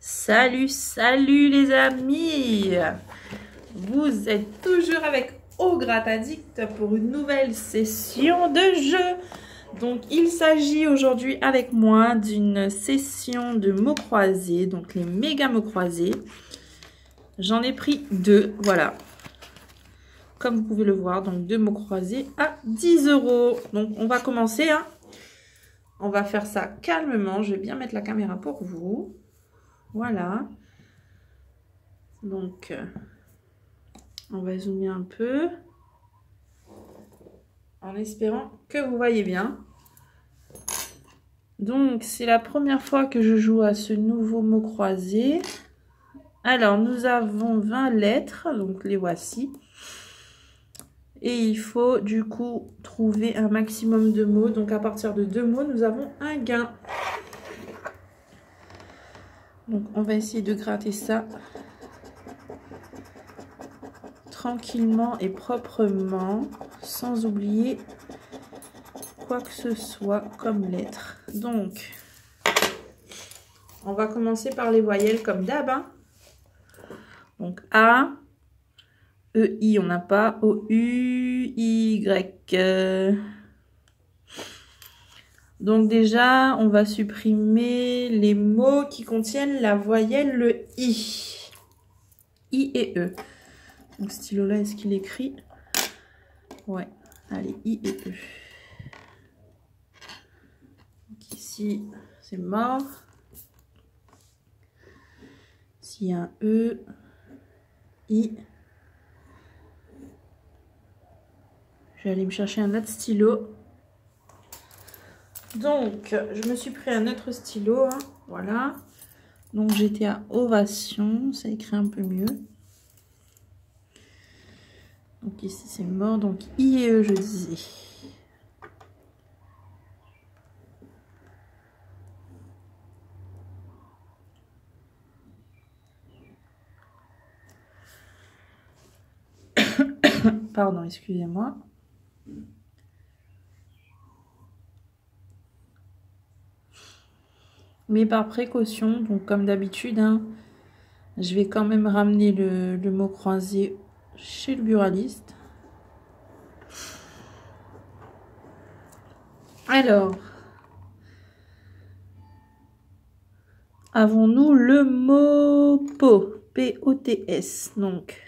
Salut, salut les amis! Vous êtes toujours avec Au Gratadicte pour une nouvelle session de jeu. Donc il s'agit aujourd'hui avec moi d'une session de mots croisés, donc les méga mots croisés. J'en ai pris deux, voilà. Comme vous pouvez le voir, donc deux mots croisés à 10 €. Donc on va commencer, hein. On va faire ça calmement. Je vais bien mettre la caméra pour vous. Voilà. Donc, on va zoomer un peu. En espérant que vous voyez bien. Donc, c'est la première fois que je joue à ce nouveau mot croisé. Alors, nous avons 20 lettres. Donc, les voici. Et il faut, du coup, trouver un maximum de mots. Donc, à partir de 2 mots, nous avons un gain. Donc, on va essayer de gratter ça tranquillement et proprement, sans oublier quoi que ce soit comme lettre. Donc, on va commencer par les voyelles comme d'hab. Hein. Donc, A, E, I, on n'a pas. O, U, Y. Donc déjà, on va supprimer les mots qui contiennent la voyelle le I. I et E. Donc, ce stylo-là, est-ce qu'il écrit? Ouais. Allez, I et E. Donc ici, c'est mort. S'il y a un E, I. Je vais aller me chercher un autre stylo. Donc, je me suis pris un autre stylo. Hein. Voilà. Donc, j'étais à ovation. Ça écrit un peu mieux. Donc, ici, c'est mort. Donc, I et E, je disais. Pardon, excusez-moi. Mais par précaution, donc comme d'habitude, hein, je vais quand même ramener le mot croisé chez le buraliste. Alors, avons-nous le mot pot? P-O-T-S. Donc,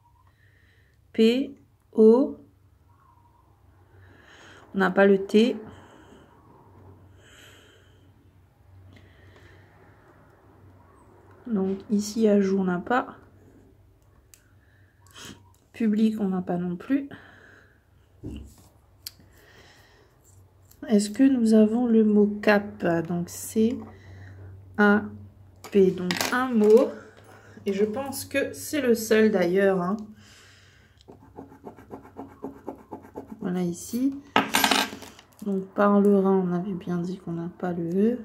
P-O. On n'a pas le T. Donc, ici, ajout, on n'a pas. Public, on n'a pas non plus. Est-ce que nous avons le mot cap? Donc, C-A-P. Donc, un mot. Et je pense que c'est le seul d'ailleurs. Hein. Voilà ici. Donc, par le Rhin, on avait bien dit qu'on n'a pas le E.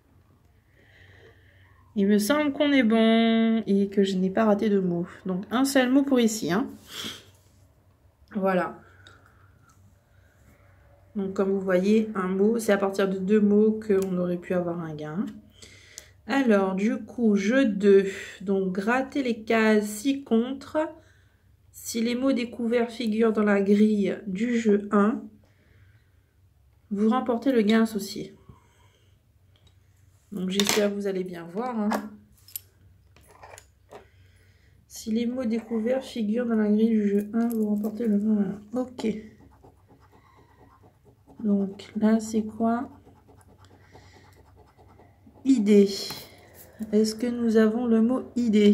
Il me semble qu'on est bon et que je n'ai pas raté de mot. Donc, un seul mot pour ici. Hein. Voilà. Donc, comme vous voyez, un mot, c'est à partir de 2 mots qu'on aurait pu avoir un gain. Alors, du coup, jeu 2. Donc, gratter les cases ci-contre. Si les mots découverts figurent dans la grille du jeu 1, vous remportez le gain associé. Donc, j'espère que vous allez bien voir. Hein. Si les mots découverts figurent dans la grille du jeu 1, vous remportez le gain. Ok. Donc, là, c'est quoi? Idée. Est-ce que nous avons le mot idée?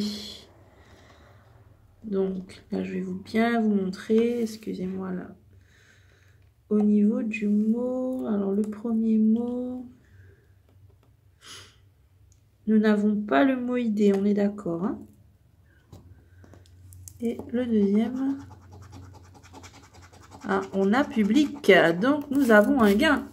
Donc, là, je vais bien vous montrer. Excusez-moi, là. Au niveau du mot, alors le premier mot... Nous n'avons pas le mot idée, on est d'accord. Hein? Et le deuxième... Ah, on a public, donc nous avons un gain.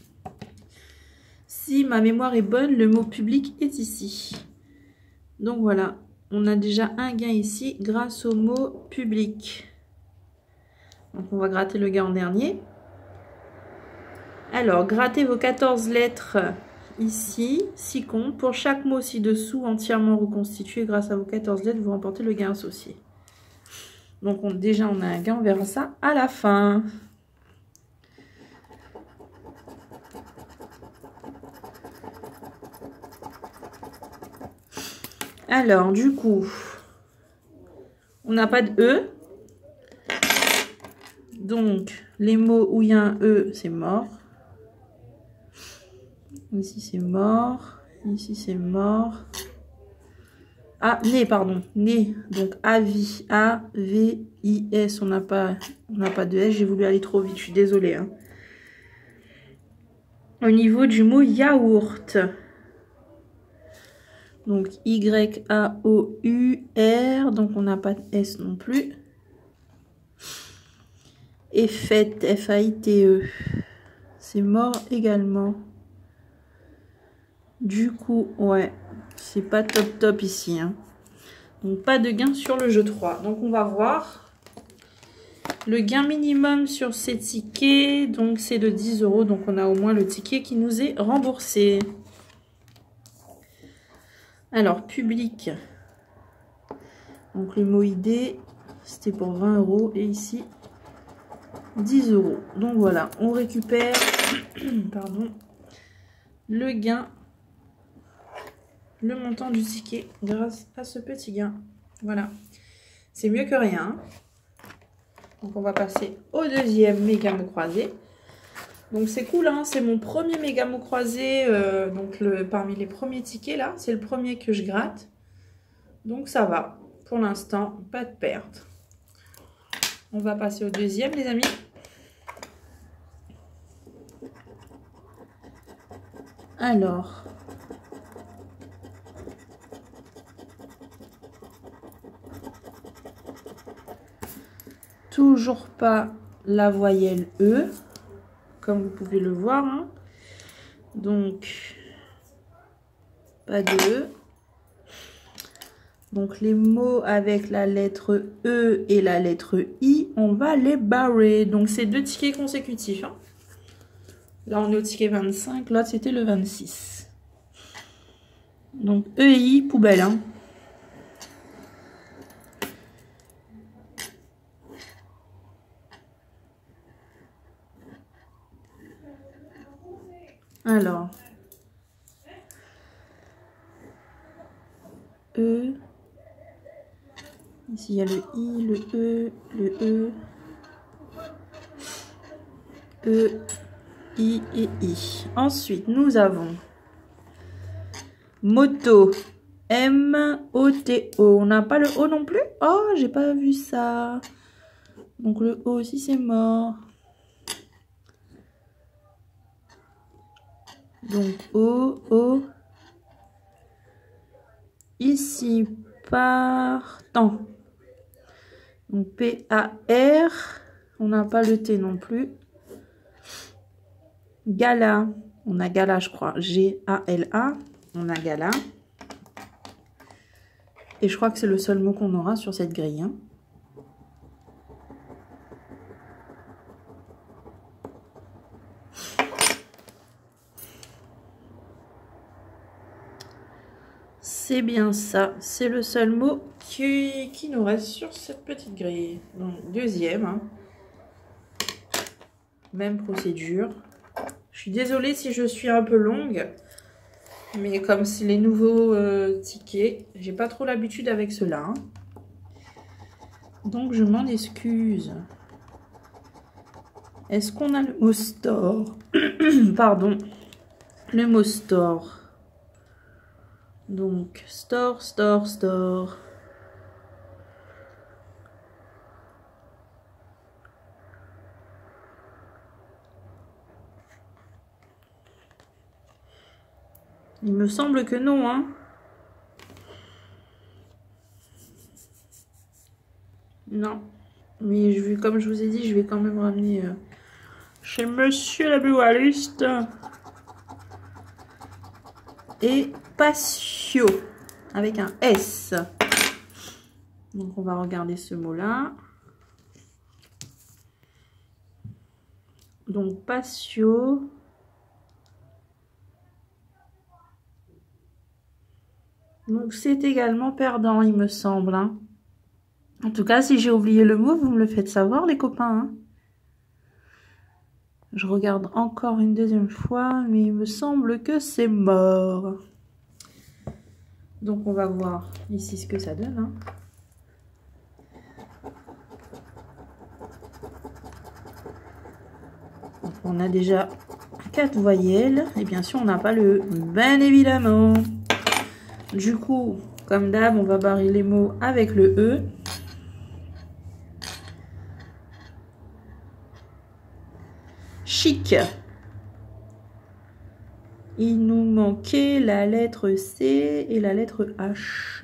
Si ma mémoire est bonne, le mot public est ici. Donc voilà, on a déjà un gain ici grâce au mot public. Donc on va gratter le gain en dernier. Alors, grattez vos 14 lettres ici, 6 comptes. Pour chaque mot ci-dessous entièrement reconstitué grâce à vos 14 lettres, vous remportez le gain associé. Donc déjà, on a un gain, on verra ça à la fin. Alors, du coup, on n'a pas de E. Donc, les mots où il y a un E, c'est mort. Ici, c'est mort. Ici, c'est mort. Ah, né, pardon. Né. Donc, avis. A-V-I-S. On n'a pas de S. J'ai voulu aller trop vite. Je suis désolée. Hein. Au niveau du mot yaourt. Donc, Y-A-O-U-R. Donc, on n'a pas de S non plus. Et fête. F-A-I-T-E. C'est mort également. Du coup, ouais. C'est pas top ici. Hein. Donc, pas de gain sur le jeu 3. Donc, on va voir. Le gain minimum sur ces tickets, donc c'est de 10 €. Donc, on a au moins le ticket qui nous est remboursé. Alors, public. Donc, le mot idée, c'était pour 20 €. Et ici, 10 €. Donc, voilà, on récupère pardon, le gain, le montant du ticket grâce à ce petit gain. Voilà, c'est mieux que rien. Donc, on va passer au deuxième méga mot croisé. Donc, c'est cool, hein, c'est mon premier méga mot croisé. Donc, parmi les premiers tickets, là, c'est le premier que je gratte. Donc, ça va. Pour l'instant, pas de perte. On va passer au deuxième, les amis. Alors... toujours pas la voyelle E, comme vous pouvez le voir. Hein. Donc, pas de E. Donc, les mots avec la lettre E et la lettre I, on va les barrer. Donc, c'est 2 tickets consécutifs. Hein. Là, on est au ticket 25. Là, c'était le 26. Donc, E et I, poubelle. Hein. Alors, E, ici il y a le I, le E, E, I et I. Ensuite, nous avons moto, M-O-T-O. On n'a pas le O non plus? Oh, j'ai pas vu ça. Donc le O aussi, c'est mort. Donc O. Ici, partant. Donc P-A-R. On n'a pas le T non plus. Gala. On a gala, je crois. G-A-L-A. On a gala. Et je crois que c'est le seul mot qu'on aura sur cette grille. Hein. C'est bien ça. C'est le seul mot qui nous reste sur cette petite grille. Donc, deuxième. Hein. Même procédure. Je suis désolée si je suis un peu longue. Mais comme c'est les nouveaux tickets, j'ai pas trop l'habitude avec cela. Hein. Donc, je m'en excuse. Est-ce qu'on a le mot store? Pardon. Le mot store. Donc, store. Il me semble que non, hein. Non. Mais comme je vous ai dit, je vais quand même ramener chez Monsieur la Bualiste. Et patio, avec un S. Donc, on va regarder ce mot-là. Donc, patio. Donc c'est également perdant, il me semble. Hein. En tout cas, si j'ai oublié le mot, vous me le faites savoir, les copains. Hein. Je regarde encore une deuxième fois, mais il me semble que c'est mort. Donc on va voir ici ce que ça donne. Hein. Donc, on a déjà 4 voyelles. Et bien sûr, on n'a pas le bien évidemment. Du coup, comme d'hab, on va barrer les mots avec le E. Chic. Il nous manquait la lettre C et la lettre H.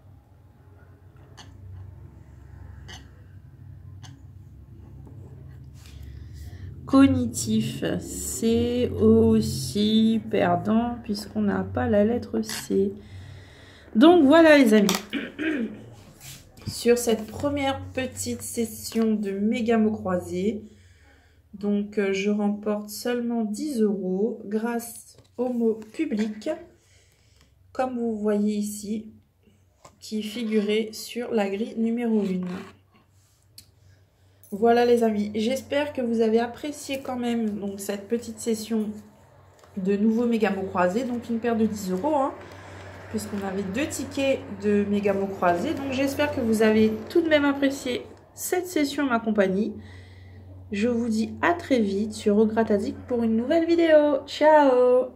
Cognitif, c'est aussi perdant puisqu'on n'a pas la lettre C. Donc voilà les amis, sur cette première petite session de méga mots croisés, donc je remporte seulement 10 € grâce au mot public, comme vous voyez ici, qui figurait sur la grille numéro 1. Voilà les amis, j'espère que vous avez apprécié quand même donc, cette petite session de nouveaux méga mots croisés, donc une paire de 10 €, hein, puisqu'on avait 2 tickets de méga mots croisés. Donc j'espère que vous avez tout de même apprécié cette session à ma compagnie. Je vous dis à très vite sur Au Gratadic pour une nouvelle vidéo. Ciao!